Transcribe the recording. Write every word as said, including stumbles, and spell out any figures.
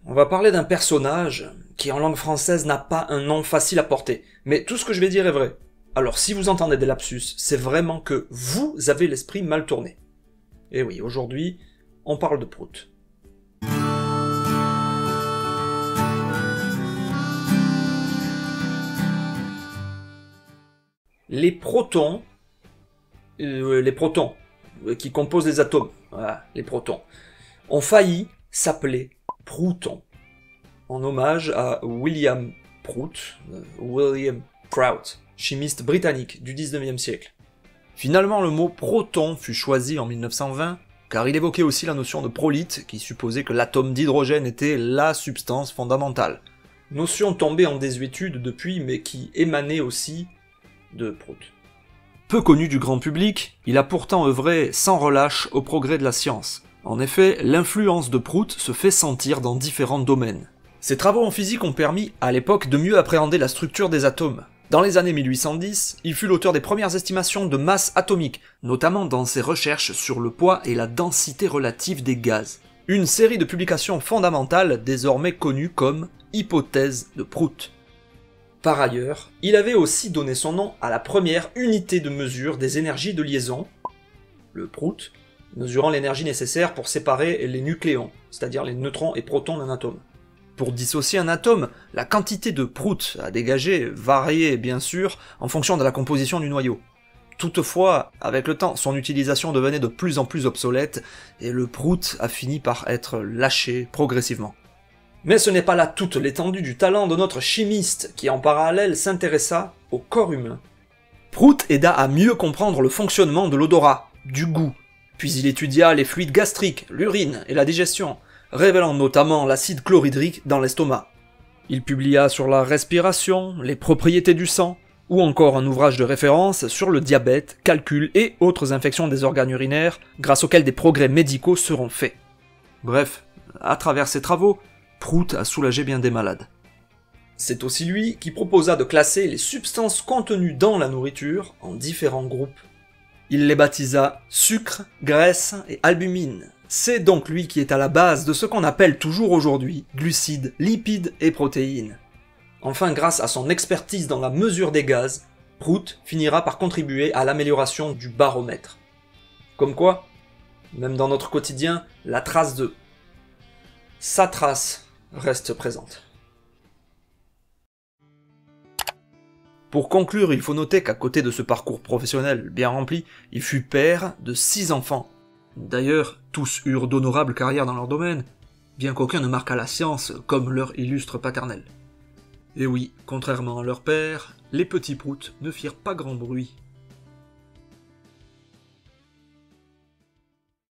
On va parler d'un personnage qui en langue française n'a pas un nom facile à porter, mais tout ce que je vais dire est vrai. Alors si vous entendez des lapsus, c'est vraiment que vous avez l'esprit mal tourné. Et oui, aujourd'hui, on parle de Prout. Les protons, euh, les protons, euh, qui composent les atomes, voilà, les protons, ont failli s'appeler proutons, en hommage à William Prout, euh, William Prout, chimiste britannique du dix-neuvième siècle. Finalement, le mot proton fut choisi en mille neuf cent vingt, car il évoquait aussi la notion de prolyte, qui supposait que l'atome d'hydrogène était la substance fondamentale. Notion tombée en désuétude depuis, mais qui émanait aussi de Prout. Peu connu du grand public, il a pourtant œuvré sans relâche au progrès de la science. En effet, l'influence de Prout se fait sentir dans différents domaines. Ses travaux en physique ont permis, à l'époque, de mieux appréhender la structure des atomes. Dans les années mille huit cent dix, il fut l'auteur des premières estimations de masse atomique, notamment dans ses recherches sur le poids et la densité relative des gaz. Une série de publications fondamentales désormais connues comme hypothèse de Prout. Par ailleurs, il avait aussi donné son nom à la première unité de mesure des énergies de liaison, le Prout, mesurant l'énergie nécessaire pour séparer les nucléons, c'est-à-dire les neutrons et protons d'un atome. Pour dissocier un atome, la quantité de Prout à dégager variait bien sûr en fonction de la composition du noyau. Toutefois, avec le temps, son utilisation devenait de plus en plus obsolète, et le Prout a fini par être lâché progressivement. Mais ce n'est pas là toute l'étendue du talent de notre chimiste, qui en parallèle s'intéressa au corps humain. Prout aida à mieux comprendre le fonctionnement de l'odorat, du goût, puis il étudia les fluides gastriques, l'urine et la digestion, révélant notamment l'acide chlorhydrique dans l'estomac. Il publia sur la respiration, les propriétés du sang, ou encore un ouvrage de référence sur le diabète, calcul et autres infections des organes urinaires, grâce auxquels des progrès médicaux seront faits. Bref, à travers ses travaux, Prout a soulagé bien des malades. C'est aussi lui qui proposa de classer les substances contenues dans la nourriture en différents groupes. Il les baptisa sucre, graisse et albumine. C'est donc lui qui est à la base de ce qu'on appelle toujours aujourd'hui glucides, lipides et protéines. Enfin, grâce à son expertise dans la mesure des gaz, Prout finira par contribuer à l'amélioration du baromètre. Comme quoi, même dans notre quotidien, la trace de... sa trace reste présente. Pour conclure, il faut noter qu'à côté de ce parcours professionnel bien rempli, il fut père de six enfants. D'ailleurs, tous eurent d'honorables carrières dans leur domaine, bien qu'aucun ne marqua la science comme leur illustre paternel. Et oui, contrairement à leur père, les petits Prout ne firent pas grand bruit.